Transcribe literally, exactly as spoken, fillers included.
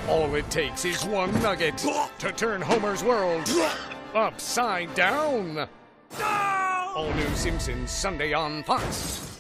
All it takes is one nugget to turn Homer's world upside down. All new Simpsons Sunday on Fox.